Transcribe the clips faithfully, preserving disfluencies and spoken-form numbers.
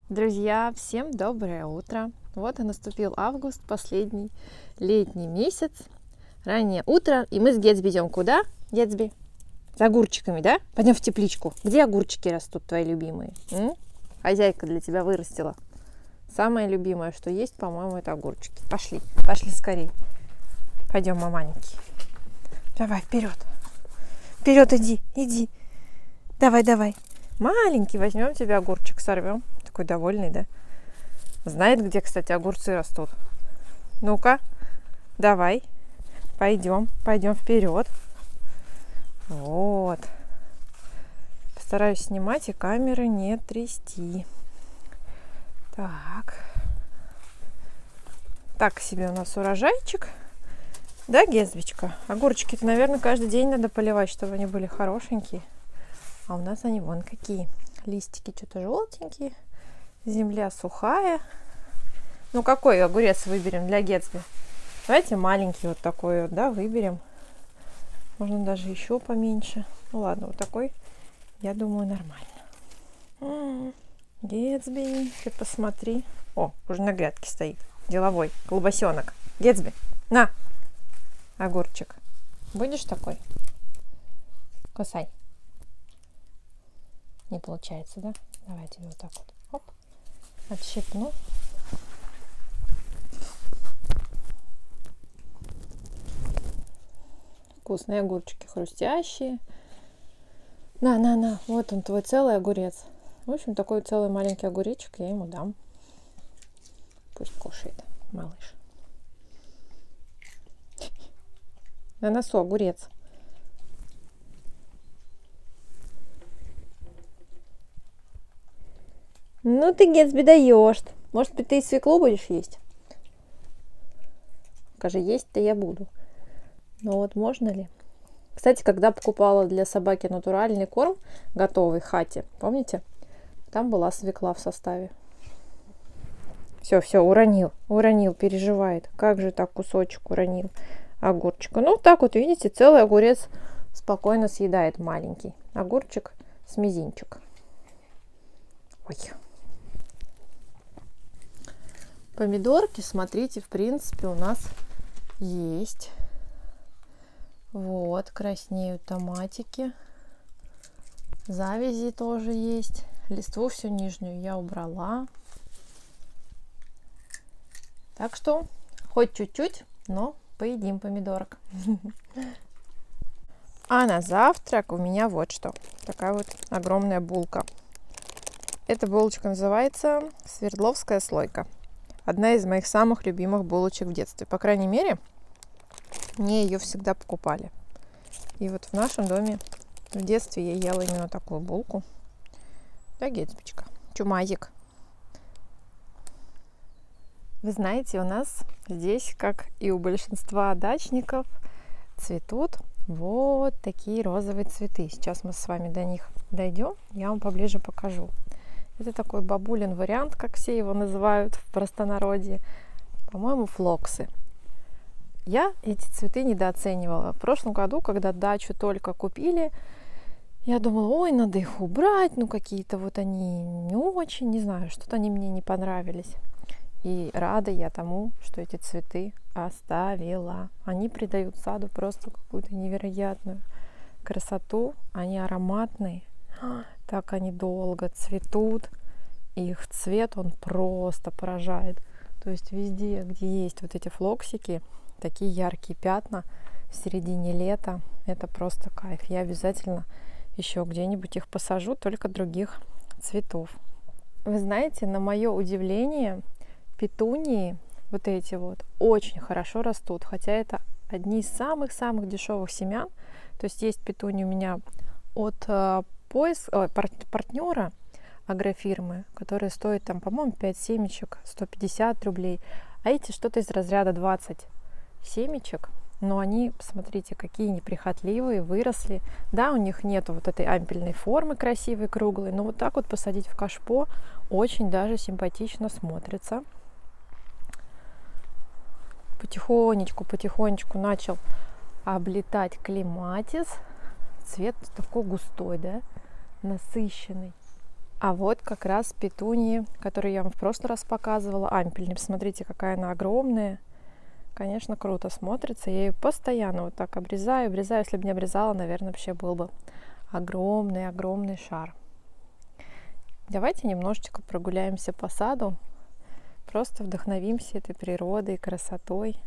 Друзья, всем доброе утро! Вот и наступил август, последний летний месяц, раннее утро, и мы с Гетсби идем куда, Гетсби? За огурчиками, да? Пойдем в тепличку. Где огурчики растут, твои любимые? М? Хозяйка для тебя вырастила. Самое любимое, что есть, по-моему, это огурчики. Пошли, пошли скорей. Пойдем, маманьки. Давай, вперед. Вперед иди, иди. Давай, давай. Маленький, возьмем тебе огурчик, сорвем. Такой довольный, да? Знает, где, кстати, огурцы растут. Ну-ка, давай. Пойдем, пойдем вперед. Вот. Постараюсь снимать и камеры не трясти. Так. Так себе у нас урожайчик. Да, Гетсбичка? Огурчики-то, наверное, каждый день надо поливать, чтобы они были хорошенькие. А у нас они вон какие. Листики что-то желтенькие. Земля сухая. Ну, какой огурец выберем для Гетсби? Давайте маленький вот такой вот, да, выберем. Можно даже еще поменьше. Ну, ладно, вот такой, я думаю, нормально. М-м, Гетсби, ты посмотри. О, уже на грядке стоит. Деловой колбасенок. Гетсби, на! Огурчик. Будешь такой? Кусай. Не получается, да? Давайте вот так вот. Оп. Отщипну. Вкусные огурчики, хрустящие. На, на, на. Вот он, твой целый огурец. В общем, такой целый маленький огуречек я ему дам. Пусть кушает, малыш. На носу огурец. Ну ты, Гетсби, даешь. Может быть, ты и свеклу будешь есть? Скажи, есть-то я буду. Но вот можно ли? Кстати, когда покупала для собаки натуральный корм, готовый, хате, помните? Там была свекла в составе. Все, все, уронил, уронил, переживает. Как же так кусочек уронил огурчика? Ну, так вот, видите, целый огурец спокойно съедает маленький. Огурчик с мизинчик. Ой. Помидорки, смотрите, в принципе, у нас есть. Вот, краснеют томатики. Завязи тоже есть. Листву всю нижнюю я убрала. Так что, хоть чуть-чуть, но поедим помидорок. А на завтрак у меня вот что. Такая вот огромная булка. Эта булочка называется Свердловская слойка. Одна из моих самых любимых булочек в детстве. По крайней мере, мне ее всегда покупали. И вот в нашем доме в детстве я ела именно такую булку. Да, Гетсбичка? Чумазик. Вы знаете, у нас здесь, как и у большинства дачников, цветут вот такие розовые цветы. Сейчас мы с вами до них дойдем, я вам поближе покажу. Это такой бабулин вариант, как все его называют в простонародье. По-моему, флоксы. Я эти цветы недооценивала. В прошлом году, когда дачу только купили, я думала, ой, надо их убрать. Ну, какие-то вот они не очень, не знаю, что-то они мне не понравились. И рада я тому, что эти цветы оставила. Они придают саду просто какую-то невероятную красоту. Они ароматные. Так они долго цветут. Их цвет, он просто поражает. То есть везде, где есть вот эти флоксики, такие яркие пятна в середине лета, это просто кайф. Я обязательно еще где-нибудь их посажу, только других цветов. Вы знаете, на мое удивление, петунии вот эти вот очень хорошо растут, хотя это одни из самых-самых дешевых семян. То есть есть петунии у меня от э, поис, э, партнера агрофирмы, которые стоят там, по-моему, пять семечек, сто пятьдесят рублей, а эти что-то из разряда двадцать семечек, но они, посмотрите, какие неприхотливые, выросли. Да, у них нету вот этой ампельной формы красивой, круглой, но вот так вот посадить в кашпо очень даже симпатично смотрится. Потихонечку, потихонечку начал облетать клематис. Цвет такой густой, да, насыщенный. А вот как раз петунии, которые я вам в прошлый раз показывала, ампельные. Посмотрите, какая она огромная. Конечно, круто смотрится. Я ее постоянно вот так обрезаю, обрезаю. Если бы не обрезала, наверное, вообще был бы огромный-огромный шар. Давайте немножечко прогуляемся по саду. Просто вдохновимся этой природой, красотой.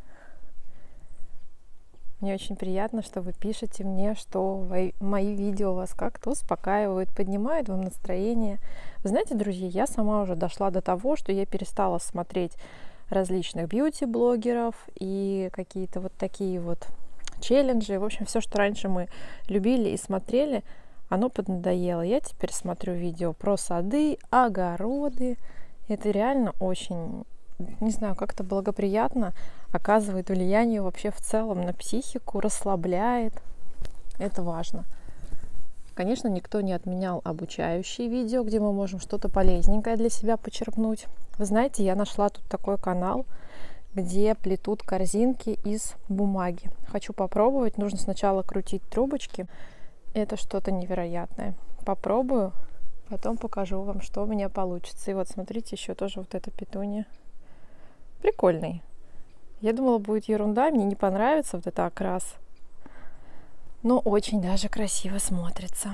Мне очень приятно, что вы пишете мне, что мои видео вас как-то успокаивают, поднимают вам настроение. Вы знаете, друзья, я сама уже дошла до того, что я перестала смотреть различных бьюти-блогеров и какие-то вот такие вот челленджи. В общем, все, что раньше мы любили и смотрели, оно поднадоело. Я теперь смотрю видео про сады, огороды. Это реально очень, не знаю, как-то благоприятно оказывает влияние вообще в целом на психику, расслабляет. Это важно. Конечно, никто не отменял обучающие видео, где мы можем что-то полезненькое для себя почерпнуть. Вы знаете, я нашла тут такой канал, где плетут корзинки из бумаги. Хочу попробовать. Нужно сначала крутить трубочки. Это что-то невероятное. Попробую, потом покажу вам, что у меня получится. И вот смотрите, еще тоже вот эта петуния. Прикольный. Я думала, будет ерунда, мне не понравится вот это окрас. Но очень даже красиво смотрится.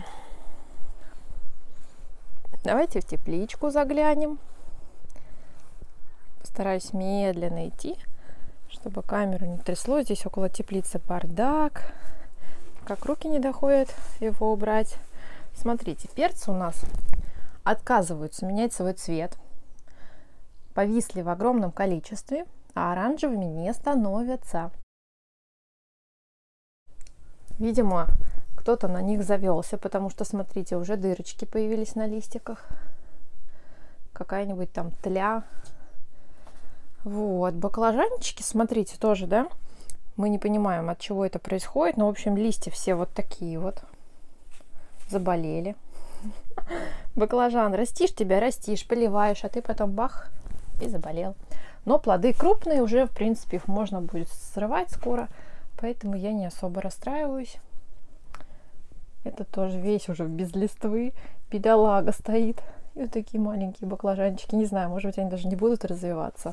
Давайте в тепличку заглянем. Постараюсь медленно идти, чтобы камеру не трясло. Здесь около теплицы бардак. Как руки не доходят его убрать. Смотрите, перцы у нас отказываются менять свой цвет. Повисли в огромном количестве, а оранжевыми не становятся. Видимо, кто-то на них завелся, потому что, смотрите, уже дырочки появились на листиках. Какая-нибудь там тля. Вот, баклажанчики, смотрите, тоже, да? Мы не понимаем, от чего это происходит, но, в общем, листья все вот такие вот. Заболели. Баклажан, растишь тебя, растишь, поливаешь, а ты потом бах, и заболел. Но плоды крупные, уже, в принципе, их можно будет срывать скоро, поэтому я не особо расстраиваюсь. Это тоже весь уже без листвы, бедолага стоит. И вот такие маленькие баклажанчики, не знаю, может быть, они даже не будут развиваться.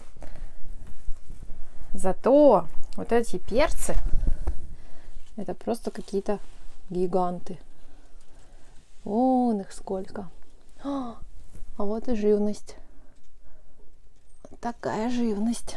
Зато вот эти перцы, это просто какие-то гиганты. Вон их сколько. А вот и живность. Такая живность.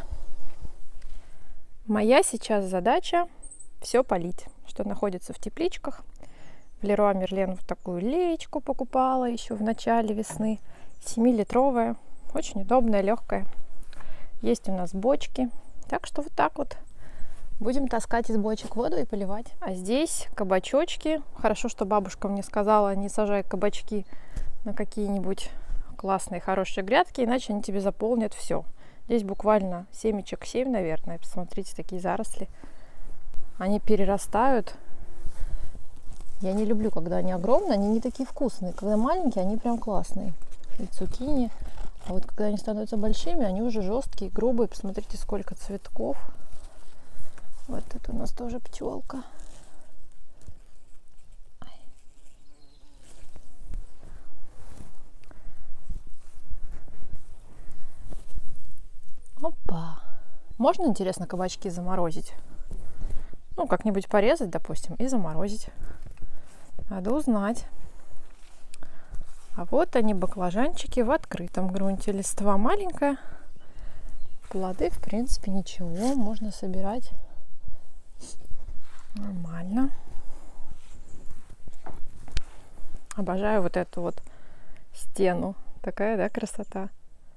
Моя сейчас задача все полить, что находится в тепличках. В Леруа Мерлен вот такую леечку покупала еще в начале весны. семилитровая. Очень удобная, легкая. Есть у нас бочки. Так что вот так вот будем таскать из бочек воду и поливать. А здесь кабачочки. Хорошо, что бабушка мне сказала, не сажай кабачки на какие-нибудь классные, хорошие грядки, иначе они тебе заполнят все. Здесь буквально семечек семь, наверное. Посмотрите, такие заросли. Они перерастают. Я не люблю, когда они огромные, они не такие вкусные. Когда маленькие, они прям классные. И цукини. А вот когда они становятся большими, они уже жесткие, грубые. Посмотрите, сколько цветков. Вот тут у нас тоже пчелка. Опа! Можно, интересно, кабачки заморозить? Ну, как-нибудь порезать, допустим, и заморозить. Надо узнать. А вот они, баклажанчики в открытом грунте. Листва маленькая. Плоды, в принципе, ничего. Можно собирать нормально. Обожаю вот эту вот стену. Такая, да, красота.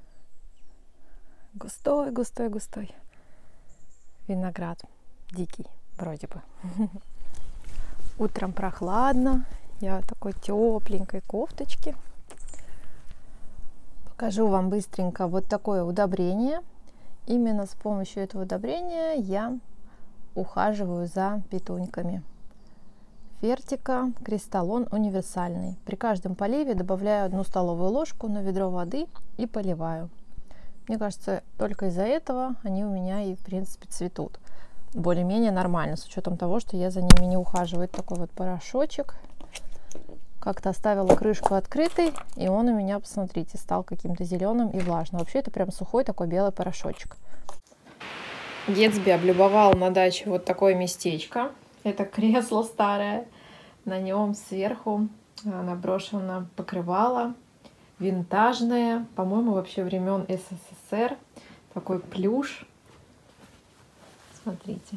Густой, густой, густой виноград. Дикий, вроде бы. Утром прохладно. Я в такой тепленькой кофточке. Покажу вам быстренько вот такое удобрение. Именно с помощью этого удобрения я ухаживаю за петуньками. Фертика Кристаллон универсальный. При каждом поливе добавляю одну столовую ложку на ведро воды и поливаю. Мне кажется, только из-за этого они у меня и, в принципе, цветут более-менее нормально, с учетом того, что я за ними не ухаживаю. Это такой вот порошочек. Как-то оставила крышку открытой, и он у меня, посмотрите, стал каким-то зеленым и влажным. Вообще это прям сухой такой белый порошочек. Гетсби облюбовал на даче вот такое местечко. Это кресло старое. На нем сверху наброшено покрывало. Винтажное. По-моему, вообще времен СССР. Такой плюш. Смотрите.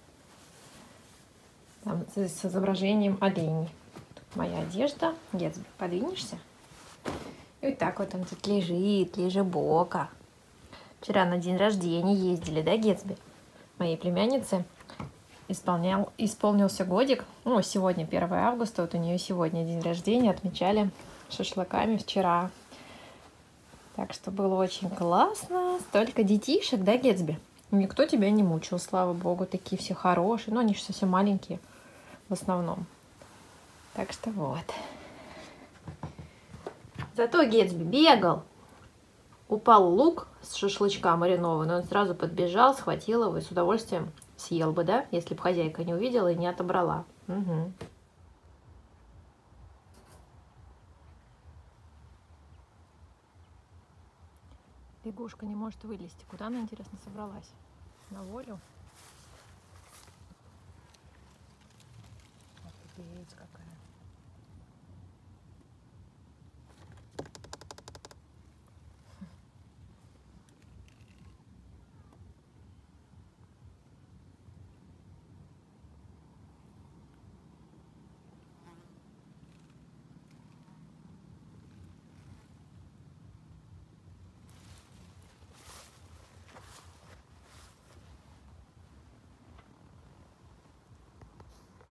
Там с изображением оленей. Тут моя одежда. Гетсби, подвинешься? И вот так вот он тут лежит, лежебока. Вчера на день рождения ездили, да, Гетсби? Моей племяннице исполнял, исполнился годик. Ну, сегодня первое августа, вот у нее сегодня день рождения, отмечали шашлыками вчера. Так что было очень классно. Столько детишек, да, Гетсби? Никто тебя не мучил, слава богу, такие все хорошие. Но они же совсем маленькие в основном. Так что вот. Зато Гетсби бегал. Упал лук с шашлычка маринованный, он сразу подбежал, схватил его и с удовольствием съел бы, да, если бы хозяйка не увидела и не отобрала. Угу. Лягушка не может вылезти. Куда она, интересно, собралась? На волю? Офигеть какая.